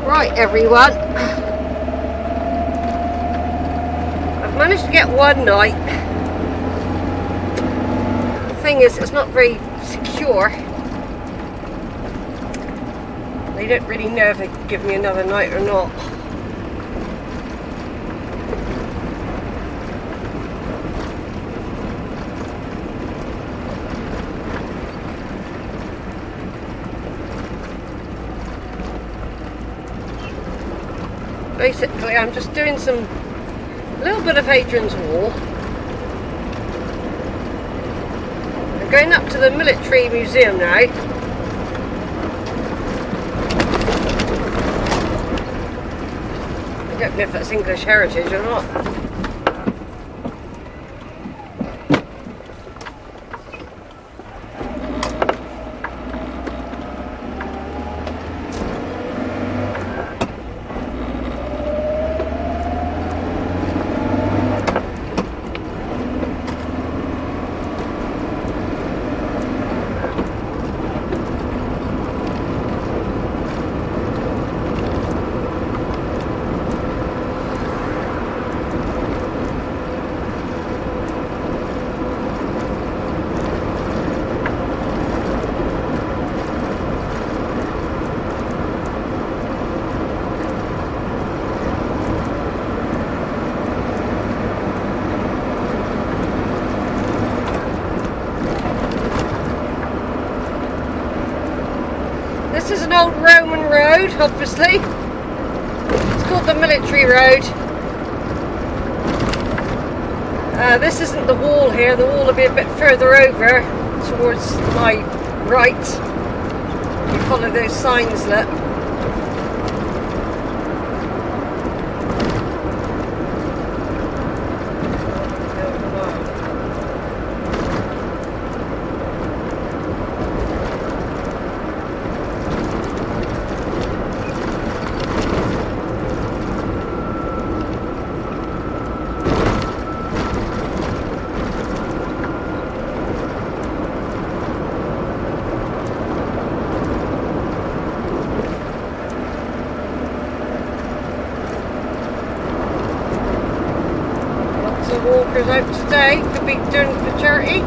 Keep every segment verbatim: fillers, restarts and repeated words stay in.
Right, everyone. I've managed to get one night. The thing is, it's not very secure. They don't really know if they can give me another night or not. Basically, I'm just doing some, a little bit of Hadrian's Wall. I'm going up to the military museum now. I don't know if that's English heritage or not. This is an old Roman road, obviously. It's called the military road. Uh, this isn't the wall here. The wall will be a bit further over towards my right. You follow those signs, look. Walkers out today, could be doing for charity.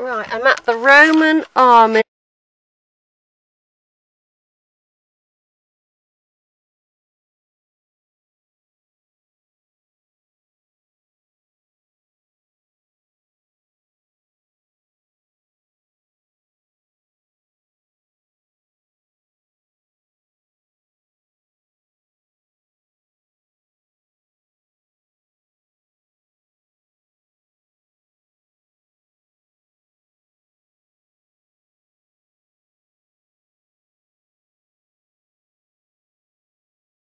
Right, I'm at the Roman army.